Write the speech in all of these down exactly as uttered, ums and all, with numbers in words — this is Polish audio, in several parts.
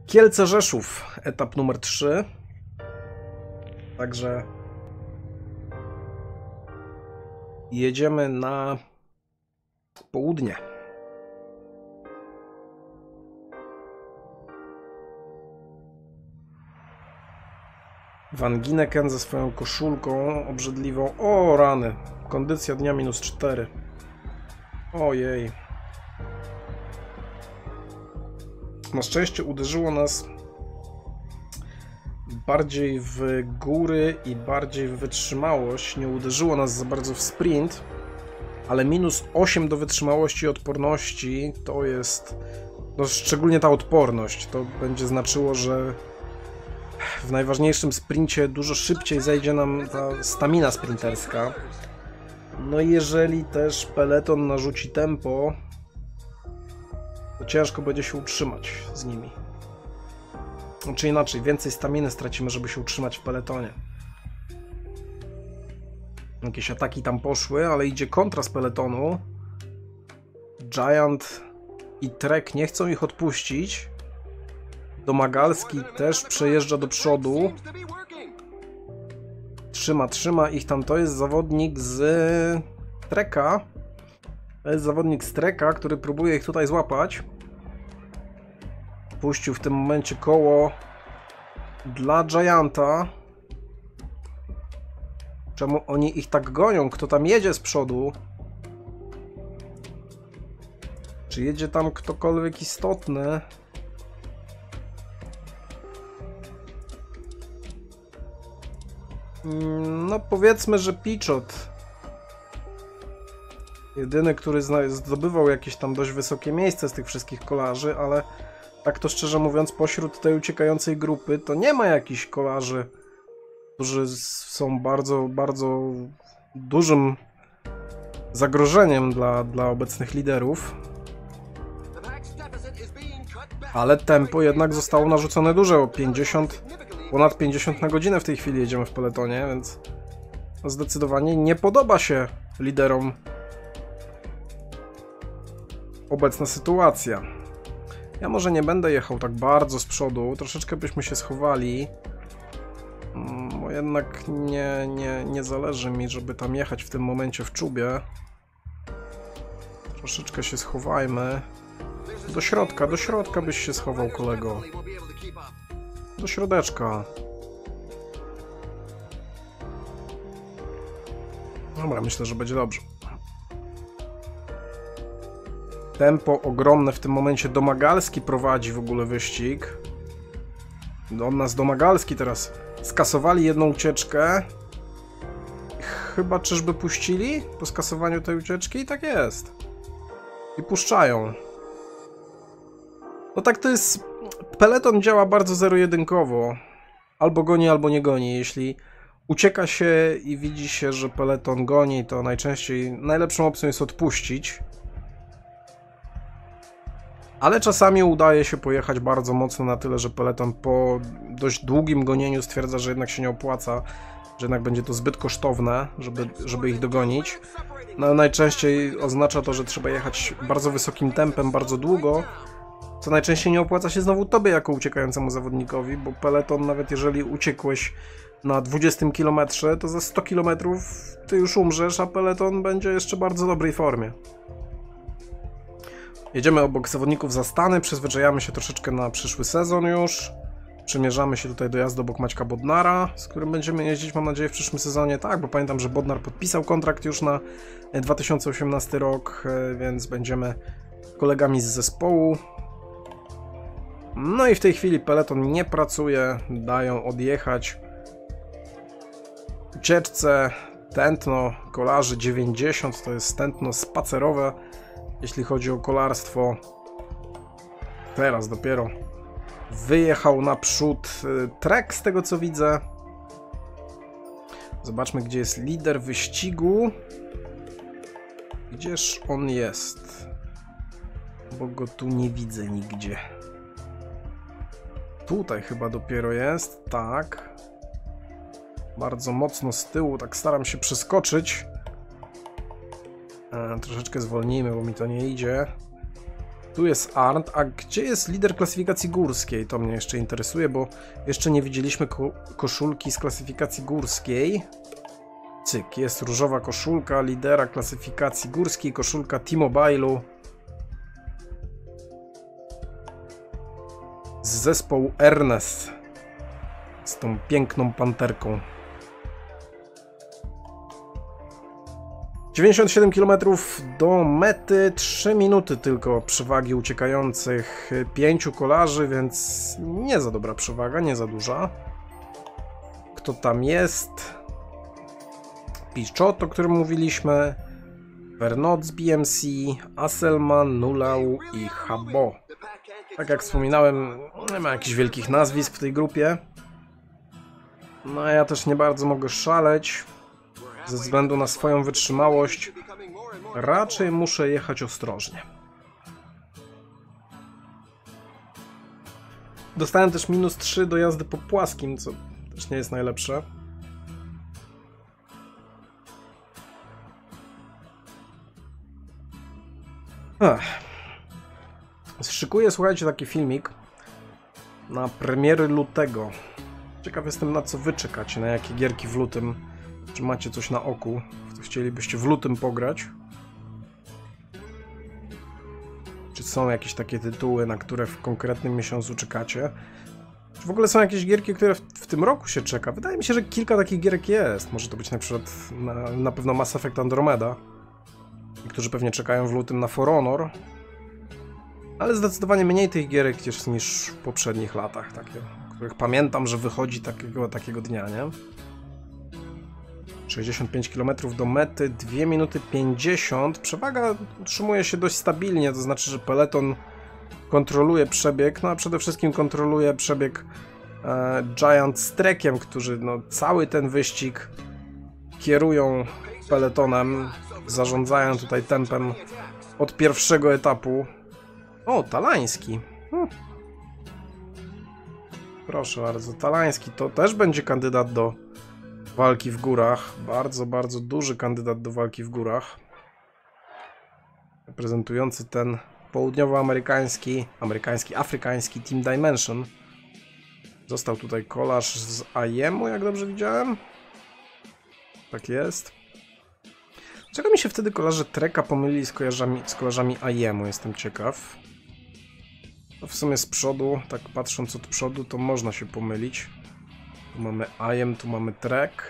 Kielce Rzeszów, etap numer trzy. Także jedziemy na południe. Van Gineken ze swoją koszulką obrzydliwą. O rany, kondycja dnia minus cztery. Ojej. Na szczęście uderzyło nas bardziej w góry i bardziej w wytrzymałość. Nie uderzyło nas za bardzo w sprint, ale minus osiem do wytrzymałości i odporności to jest, no szczególnie ta odporność, to będzie znaczyło, że w najważniejszym sprincie dużo szybciej zejdzie nam ta stamina sprinterska. No i jeżeli też peleton narzuci tempo, to ciężko będzie się utrzymać z nimi. Czy inaczej, więcej staminy stracimy, żeby się utrzymać w peletonie. Jakieś ataki tam poszły, ale idzie kontra z peletonu. Giant i Trek nie chcą ich odpuścić. Domagalski też przejeżdża do przodu. Trzyma, trzyma ich tam. To jest zawodnik z Treka. To jest zawodnik z Treka, który próbuje ich tutaj złapać. Puścił w tym momencie koło dla Gianta. Czemu oni ich tak gonią? Kto tam jedzie z przodu? Czy jedzie tam ktokolwiek istotny? No powiedzmy, że Pichot. Jedyny, który zdobywał jakieś tam dość wysokie miejsce z tych wszystkich kolarzy, ale tak to szczerze mówiąc, pośród tej uciekającej grupy to nie ma jakichś kolarzy, którzy są bardzo, bardzo dużym zagrożeniem dla, dla obecnych liderów. Ale tempo jednak zostało narzucone duże, o pięćdziesiąt, ponad pięćdziesiąt na godzinę w tej chwili jedziemy w peletonie, więc zdecydowanie nie podoba się liderom obecna sytuacja. Ja może nie będę jechał tak bardzo z przodu, troszeczkę byśmy się schowali, bo jednak nie, nie, nie zależy mi, żeby tam jechać w tym momencie w czubie. Troszeczkę się schowajmy. Do środka, do środka byś się schował, kolego. Do środeczka. Dobra, myślę, że będzie dobrze. Tempo ogromne w tym momencie. Domagalski prowadzi w ogóle wyścig. On nas Domagalski teraz. Skasowali jedną ucieczkę. Chyba czyżby puścili po skasowaniu tej ucieczki? I tak jest. I puszczają. No tak to jest... Peleton działa bardzo zero-jedynkowo. Albo goni, albo nie goni. Jeśli ucieka się i widzi się, że peleton goni, to najczęściej najlepszą opcją jest odpuścić. Ale czasami udaje się pojechać bardzo mocno na tyle, że peleton po dość długim gonieniu stwierdza, że jednak się nie opłaca, że jednak będzie to zbyt kosztowne, żeby, żeby ich dogonić. No, najczęściej oznacza to, że trzeba jechać bardzo wysokim tempem, bardzo długo, co najczęściej nie opłaca się znowu tobie jako uciekającemu zawodnikowi, bo peleton, nawet jeżeli uciekłeś na dwudziestym kilometrze, to za sto kilometrów ty już umrzesz, a peleton będzie jeszcze w bardzo dobrej formie. Jedziemy obok zawodników za Stany, przyzwyczajamy się troszeczkę na przyszły sezon już. Przymierzamy się tutaj do jazdy obok Maćka Bodnara, z którym będziemy jeździć, mam nadzieję, w przyszłym sezonie. Tak, bo pamiętam, że Bodnar podpisał kontrakt już na dwa tysiące osiemnasty rok, więc będziemy kolegami z zespołu. No i w tej chwili peleton nie pracuje, dają odjechać ucieczce. Tętno kolarzy dziewięćdziesiąt, to jest tętno spacerowe, jeśli chodzi o kolarstwo. Teraz dopiero wyjechał naprzód Trek, z tego co widzę. Zobaczmy, gdzie jest lider wyścigu. Gdzież on jest? Bo go tu nie widzę nigdzie. Tutaj chyba dopiero jest, tak. Bardzo mocno z tyłu, tak staram się przeskoczyć. E, troszeczkę zwolnijmy, bo mi to nie idzie. Tu jest Arndt, a gdzie jest lider klasyfikacji górskiej? To mnie jeszcze interesuje, bo jeszcze nie widzieliśmy ko koszulki z klasyfikacji górskiej. Cyk, jest różowa koszulka lidera klasyfikacji górskiej, koszulka T-Mobile'u z zespołu Ernest z tą piękną panterką. dziewięćdziesiąt siedem kilometrów do mety, trzy minuty tylko przewagi uciekających pięciu kolarzy, więc nie za dobra przewaga, nie za duża. Kto tam jest? Pichot, o którym mówiliśmy, Vernot z B M C, Asselman, Nulau i Habo. Tak jak wspominałem, nie ma jakichś wielkich nazwisk w tej grupie. No a ja też nie bardzo mogę szaleć. Ze względu na swoją wytrzymałość raczej muszę jechać ostrożnie. Dostałem też minus trzy do jazdy po płaskim, co też nie jest najlepsze. Ech. Szykuję, słuchajcie, taki filmik na premiery lutego. Ciekaw jestem, na co wy czekacie, na jakie gierki w lutym. Czy macie coś na oku, w co chcielibyście w lutym pograć? Czy są jakieś takie tytuły, na które w konkretnym miesiącu czekacie? Czy w ogóle są jakieś gierki, które w, w tym roku się czeka? Wydaje mi się, że kilka takich gierek jest. Może to być na przykład na, na pewno Mass Effect Andromeda. Niektórzy pewnie czekają w lutym na For Honor. Ale zdecydowanie mniej tych gierek jest niż w poprzednich latach, takie, których pamiętam, że wychodzi takiego, takiego dnia, nie? sześćdziesiąt pięć kilometrów do mety, dwie minuty pięćdziesiąt. Przewaga utrzymuje się dość stabilnie, to znaczy, że peleton kontroluje przebieg, no a przede wszystkim kontroluje przebieg e, Giant z Trekiem, którzy no, cały ten wyścig kierują peletonem, zarządzają tutaj tempem od pierwszego etapu. O, Talański. Hm. Proszę bardzo, Talański to też będzie kandydat do walki w górach. Bardzo, bardzo duży kandydat do walki w górach. Reprezentujący ten południowoamerykański, amerykański, afrykański Team Dimension. Został tutaj kolarz z A I M-u, jak dobrze widziałem. Tak jest. Czego mi się wtedy kolarze Treka pomylili z kolarzami, z kolarzami A I M-u? Jestem ciekaw. No w sumie z przodu, tak patrząc od przodu, to można się pomylić. Tu mamy A I M, tu mamy Trek.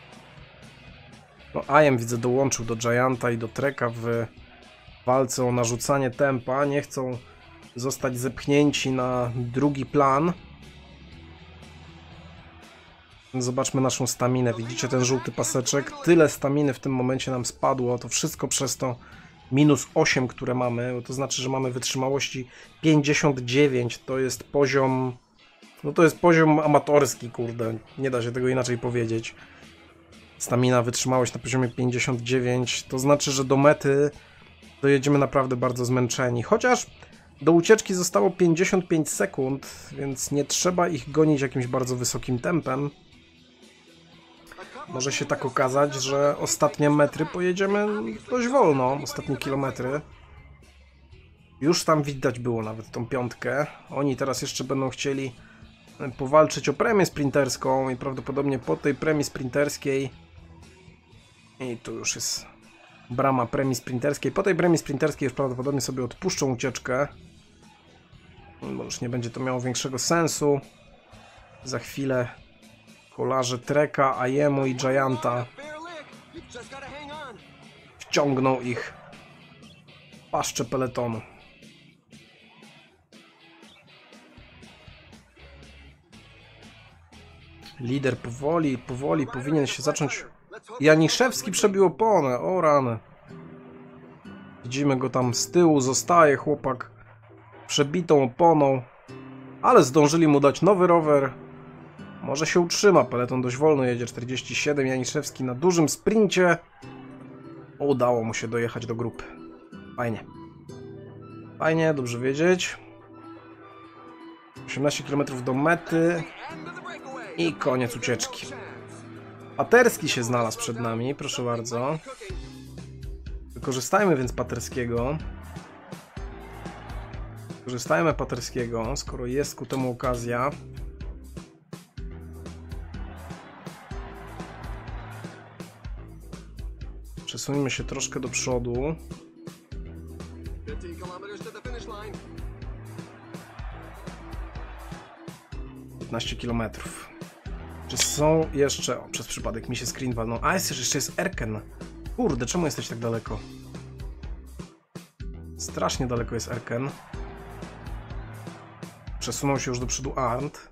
No A I M widzę dołączył do Gianta i do Treka w walce o narzucanie tempa. Nie chcą zostać zepchnięci na drugi plan. Zobaczmy naszą staminę. Widzicie ten żółty paseczek? Tyle staminy w tym momencie nam spadło. To wszystko przez to minus osiem, które mamy. To znaczy, że mamy wytrzymałości pięćdziesiąt dziewięć. To jest poziom... No to jest poziom amatorski, kurde. Nie da się tego inaczej powiedzieć. Stamina, wytrzymałość na poziomie pięćdziesiąt dziewięć. To znaczy, że do mety dojedziemy naprawdę bardzo zmęczeni. Chociaż do ucieczki zostało pięćdziesiąt pięć sekund, więc nie trzeba ich gonić jakimś bardzo wysokim tempem. Może się tak okazać, że ostatnie metry pojedziemy dość wolno, ostatnie kilometry. Już tam widać było nawet tą piątkę. Oni teraz jeszcze będą chcieli powalczyć o premię sprinterską i prawdopodobnie po tej premii sprinterskiej i tu już jest brama premii sprinterskiej. Po tej premii sprinterskiej już prawdopodobnie sobie odpuszczą ucieczkę, bo już nie będzie to miało większego sensu. Za chwilę kolarze Treka, A I M-u i Gianta wciągną ich w paszczę peletonu. Lider powoli, powoli powinien się zacząć... Janiszewski przebił oponę, o rany. Widzimy go tam z tyłu, zostaje chłopak przebitą oponą, ale zdążyli mu dać nowy rower. Może się utrzyma, peleton dość wolno jedzie, czterdzieści siedem, Janiszewski na dużym sprincie. Udało mu się dojechać do grupy. Fajnie. Fajnie, dobrze wiedzieć. osiemnaście kilometrów do mety i koniec ucieczki. Paterski się znalazł przed nami, proszę bardzo. Wykorzystajmy więc Paterskiego. Korzystajmy Paterskiego, skoro jest ku temu okazja. Przesuńmy się troszkę do przodu. piętnaście kilometrów. Czy są jeszcze... O, przez przypadek mi się screen walnął. A, jest, jeszcze jest Erken. Kurde, czemu jesteś tak daleko? Strasznie daleko jest Erken. Przesunął się już do przodu Arndt.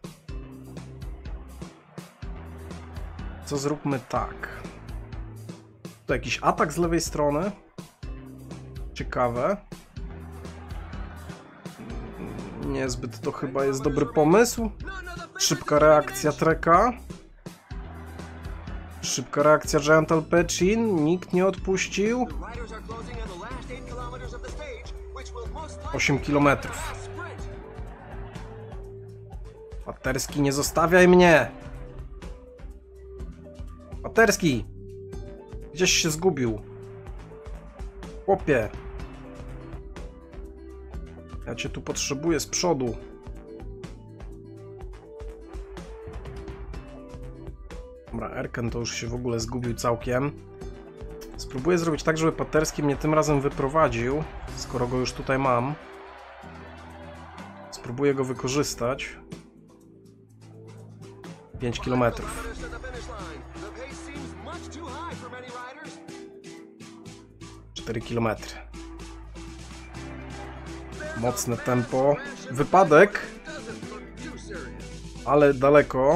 Co zróbmy tak? To jakiś atak z lewej strony. Ciekawe. Niezbyt to chyba jest dobry pomysł. Szybka reakcja Treka. Szybka reakcja Giant Alpecin. Nikt nie odpuścił. osiem kilometrów. Paterski, nie zostawiaj mnie! Paterski! Gdzieś się zgubił. Chłopie. Ja cię tu potrzebuję z przodu. Dobra, Erken to już się w ogóle zgubił całkiem. Spróbuję zrobić tak, żeby Paterski mnie tym razem wyprowadził, skoro go już tutaj mam. Spróbuję go wykorzystać. pięć kilometrów. cztery kilometry. Mocne tempo. Wypadek. Ale daleko.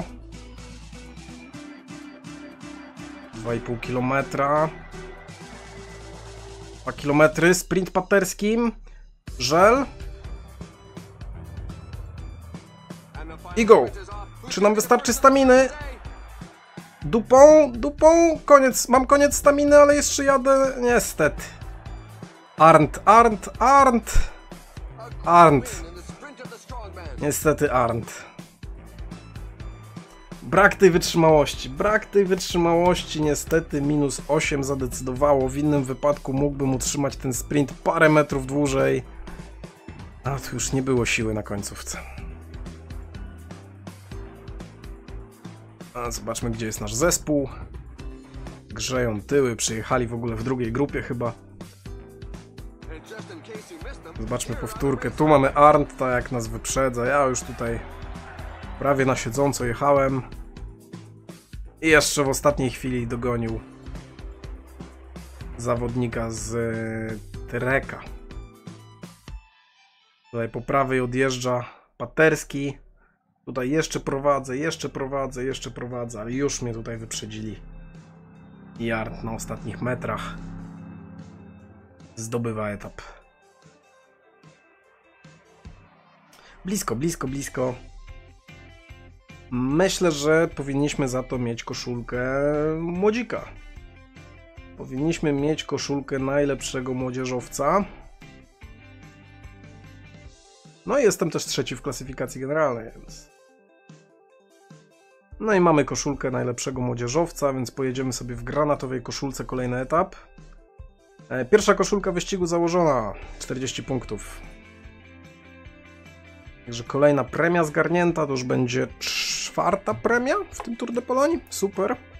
dwa i pół kilometra. dwa kilometry. Sprint Paterskim. Żel. I go. Czy nam wystarczy staminy? Dupą, dupą. Koniec. Mam koniec staminy, ale jeszcze jadę. Niestety. Arndt, Arndt, Arndt. Arndt. Niestety Arndt. Brak tej wytrzymałości. Brak tej wytrzymałości. Niestety minus osiem zadecydowało. W innym wypadku mógłbym utrzymać ten sprint parę metrów dłużej. A tu już nie było siły na końcówce. A zobaczmy, gdzie jest nasz zespół. Grzeją tyły. Przyjechali w ogóle w drugiej grupie chyba. Zobaczmy powtórkę. Tu mamy Arndta, jak nas wyprzedza. Ja już tutaj prawie na siedząco jechałem. I jeszcze w ostatniej chwili dogonił zawodnika z Treka. Tutaj po prawej odjeżdża Paterski. Tutaj jeszcze prowadzę, jeszcze prowadzę, jeszcze prowadzę, ale już mnie tutaj wyprzedzili. I Arndt na ostatnich metrach zdobywa etap. Blisko, blisko, blisko. Myślę, że powinniśmy za to mieć koszulkę młodzika. Powinniśmy mieć koszulkę najlepszego młodzieżowca. No i jestem też trzeci w klasyfikacji generalnej, więc... No i mamy koszulkę najlepszego młodzieżowca, więc pojedziemy sobie w granatowej koszulce kolejny etap. Pierwsza koszulka wyścigu założona, czterdzieści punktów. Także kolejna premia zgarnięta, to już będzie czwarta premia w tym Tour de Pologne. Super.